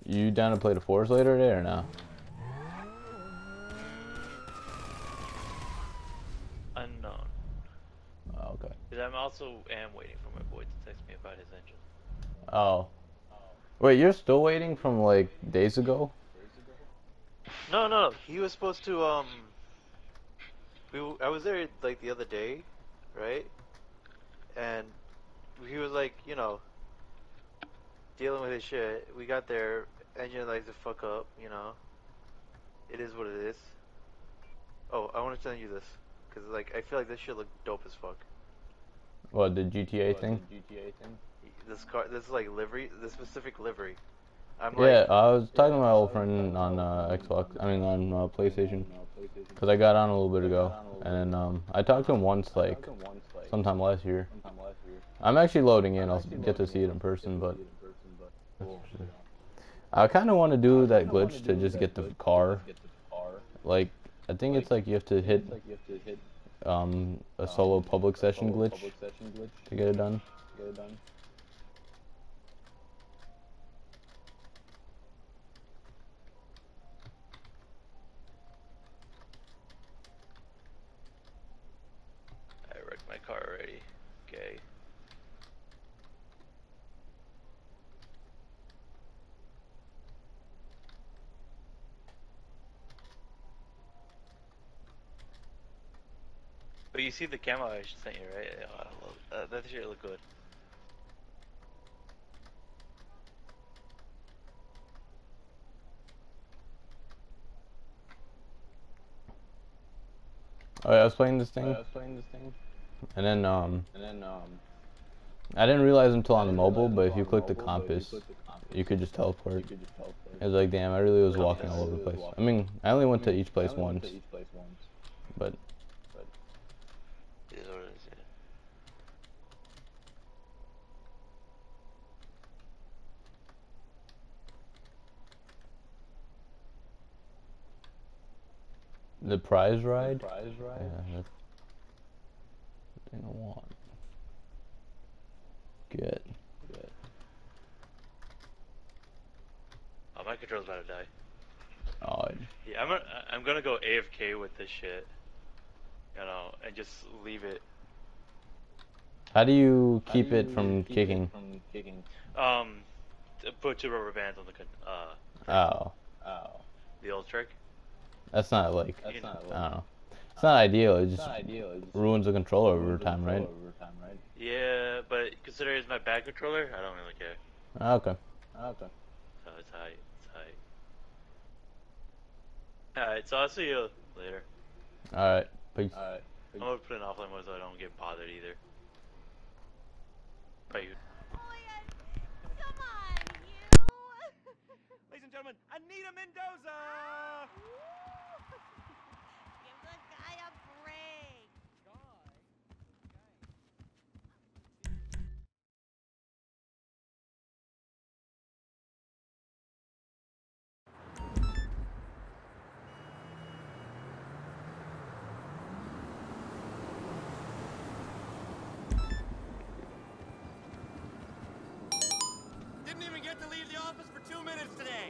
You down to play the Forest later today or no? Unknown. Oh, okay. Because I'm also am waiting for my boy to text me about his engine. Oh. Wait, you're still waiting from like days ago? No. He was supposed to I was there like the other day, right? And he was like, you know, dealing with his shit. We got there, engine likes to fuck up, you know. It is what it is. Oh, I want to send you this because like I feel like this shit look dope as fuck. What, the GTA thing? This car, this is like livery, this specific livery. I'm like, Yeah, I was talking to my old friend on Xbox, I mean on PlayStation, because I got on a little bit ago, and then I talked to him once, like, sometime last year. I'm actually loading in, I'll get to see it in person, but I kind of want to do that glitch to just get the car. Like, I think it's like you have to hit a solo public session glitch to get it done. I wrecked my car already. Okay. But you see the camo I just sent you, right? Oh, I love that shit look good. Oh, yeah, I was playing this thing, and then I didn't realize until on the mobile, but if you click the compass, you could just teleport. It was like, damn, I really was walking all over the place. I mean, I only went to each place once, but It is what it is, yeah. the prize ride, yeah, that's the thing I want. Good. Oh, my controller's about to die. Oh, Yeah, I'm gonna go AFK with this shit, you know, and just leave it. how do you keep it from kicking? Put two rubber bands on the thing. Oh, The old trick. that's not like, You know. I don't know. It's not ideal. It just ruins the controller over time, right? Yeah, but considering it's my bad controller, I don't really care. Okay. So it's high. It's high. Alright, so I'll see you later. All right. Peace. I'm gonna put an offline mode so I don't get bothered either. Bye. Come on, you! Ladies and gentlemen, Anita Mendoza! Give the guy a break. Didn't even get to leave the office for 2 minutes today.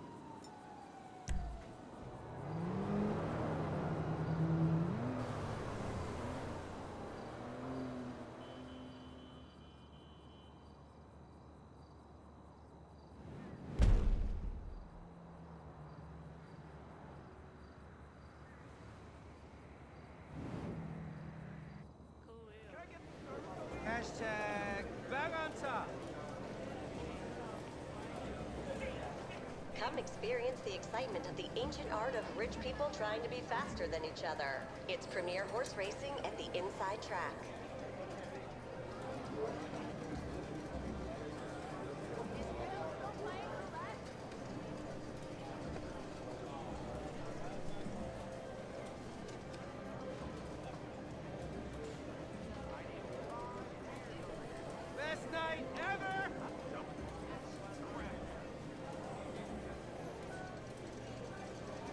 Hashtag back on top. Come experience the excitement of the ancient art of rich people trying to be faster than each other. It's premier horse racing at the Inside Track. Best night ever!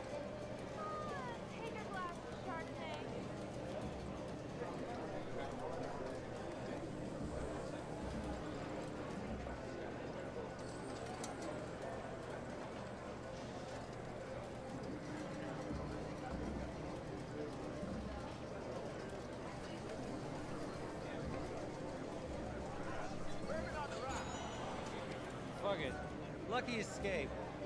Take a glass of Chardonnay. it. Lucky escape.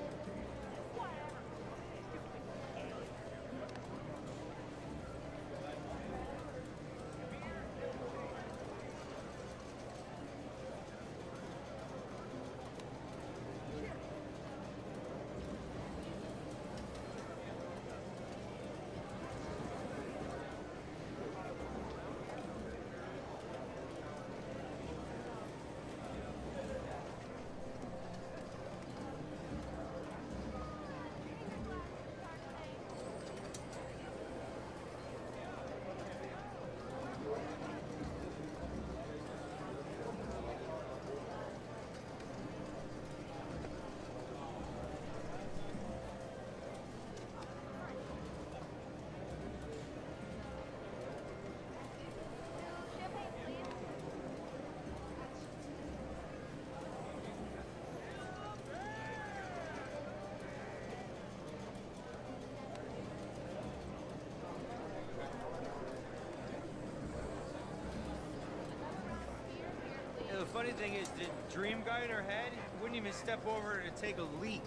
The funny thing is, the dream guy in her head wouldn't even step over to take a leak.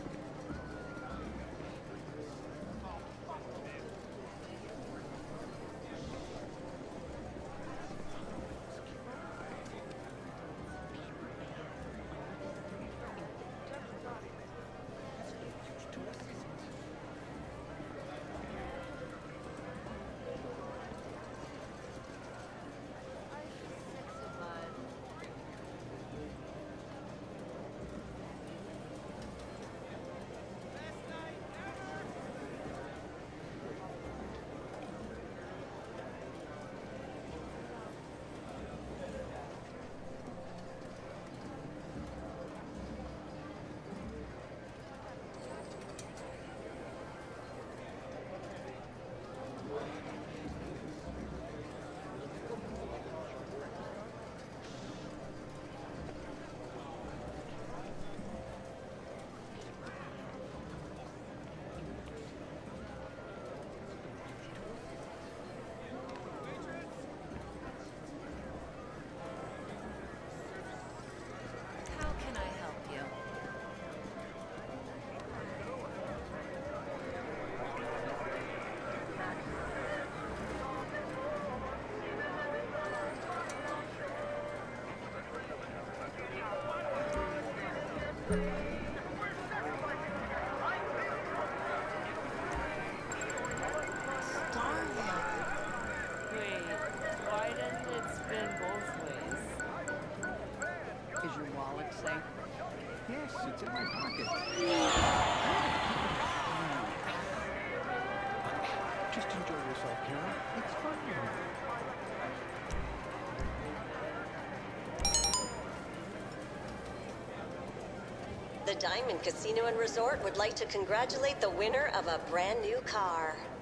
How can I help you? Wait, why doesn't it spin both ways? Is your wallet safe? Yes, it's in my pocket. Just enjoy yourself, Carol. It's fun, you know. The Diamond Casino and Resort would like to congratulate the winner of a brand new car.